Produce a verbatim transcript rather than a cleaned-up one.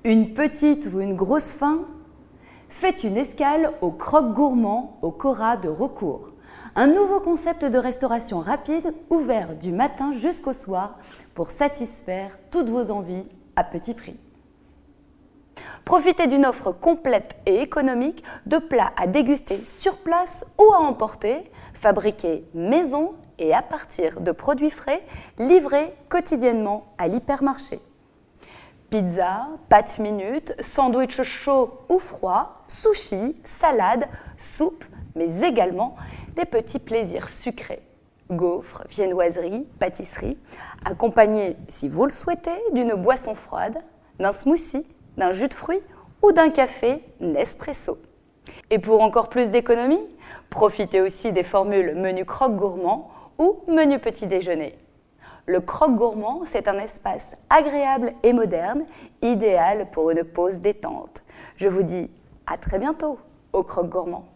Une petite ou une grosse faim? Faites une escale au Croque Gourmand au Cora de Raucourt. Un nouveau concept de restauration rapide ouvert du matin jusqu'au soir pour satisfaire toutes vos envies à petit prix. Profitez d'une offre complète et économique de plats à déguster sur place ou à emporter, fabriqués maison et à partir de produits frais livrés quotidiennement à l'hypermarché. Pizza, pâtes minutes, sandwich chaud ou froid, sushi, salade, soupe, mais également des petits plaisirs sucrés. Gaufres, viennoiseries, pâtisseries, accompagnés, si vous le souhaitez, d'une boisson froide, d'un smoothie, d'un jus de fruits ou d'un café Nespresso. Et pour encore plus d'économie, profitez aussi des formules menu Croque Gourmand ou menu petit déjeuner. Le Croque Gourmand, c'est un espace agréable et moderne, idéal pour une pause détente. Je vous dis à très bientôt au Croque Gourmand.